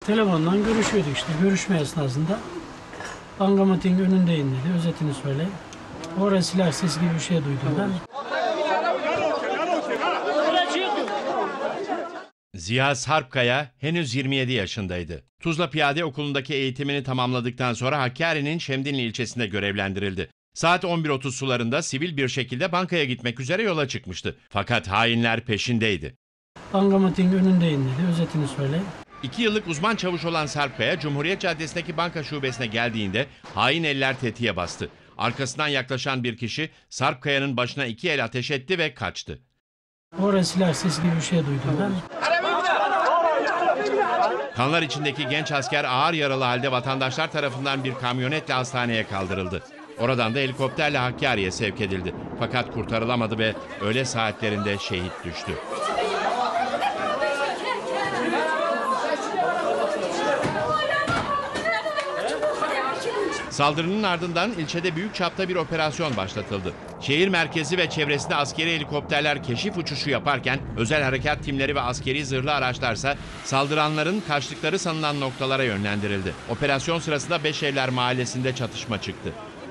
Telefondan görüşüyorduk işte. Görüşme esnasında bankamatiğin önündeyim dedi. Özetini söyleyeyim. Orada silah sesi gibi bir şey duydum ben. Ziya Sarpkaya henüz 27 yaşındaydı. Tuzla Piyade Okulu'ndaki eğitimini tamamladıktan sonra Hakkari'nin Şemdinli ilçesinde görevlendirildi. Saat 11.30 sularında sivil bir şekilde bankaya gitmek üzere yola çıkmıştı. Fakat hainler peşindeydi. Bankamatiğin önündeyim dedi. Özetini söyleyeyim. 2 yıllık uzman çavuş olan Sarpkaya, Cumhuriyet Caddesi'ndeki banka şubesine geldiğinde hain eller tetiğe bastı. Arkasından yaklaşan bir kişi Sarpkaya'nın başına 2 el ateş etti ve kaçtı. Orada silah sesi gibi bir şey duydum ben. Kanlar içindeki genç asker ağır yaralı halde vatandaşlar tarafından bir kamyonetle hastaneye kaldırıldı. Oradan da helikopterle Hakkari'ye sevk edildi. Fakat kurtarılamadı ve öğle saatlerinde şehit düştü. Saldırının ardından ilçede büyük çapta bir operasyon başlatıldı. Şehir merkezi ve çevresinde askeri helikopterler keşif uçuşu yaparken özel harekat timleri ve askeri zırhlı araçlarsa saldıranların kaçtıkları sanılan noktalara yönlendirildi. Operasyon sırasında Beşevler Mahallesi'nde çatışma çıktı.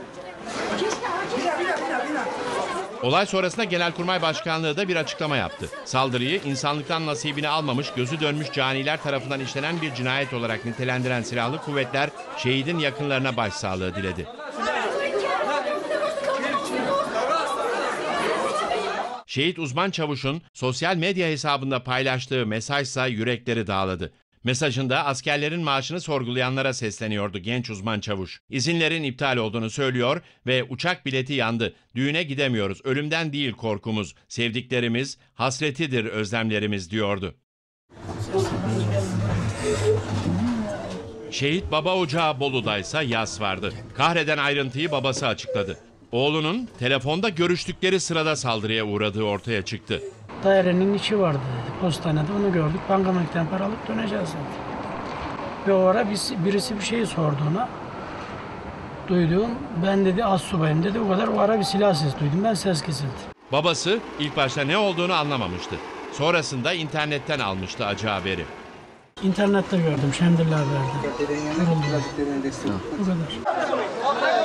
Olay sonrasında Genelkurmay Başkanlığı da bir açıklama yaptı. Saldırıyı insanlıktan nasibini almamış, gözü dönmüş caniler tarafından işlenen bir cinayet olarak nitelendiren silahlı kuvvetler şehidin yakınlarına başsağlığı diledi. Şehit uzman çavuşun sosyal medya hesabında paylaştığı mesajsa yürekleri dağladı. Mesajında askerlerin maaşını sorgulayanlara sesleniyordu genç uzman çavuş. İzinlerin iptal olduğunu söylüyor ve uçak bileti yandı. Düğüne gidemiyoruz. Ölümden değil korkumuz. Sevdiklerimiz, hasretidir özlemlerimiz diyordu. Şehit baba ocağı Bolu'daysa yas vardı. Kahreden ayrıntıyı babası açıkladı. Oğlunun telefonda görüştükleri sırada saldırıya uğradığı ortaya çıktı. Dairenin içi vardı dedi. Postanede onu gördük. Bankamatikten para alıp döneceğiz dedi. Ve o ara birisi bir şey sorduğuna duyduğum, ben dedi astsubayım dedi. O kadar o ara bir silah sesi duydum. Ben ses kesildi. Babası ilk başta ne olduğunu anlamamıştı. Sonrasında internetten almıştı acı haberi. İnternette gördüm. Şemdinli Haber'de. Bu kadar.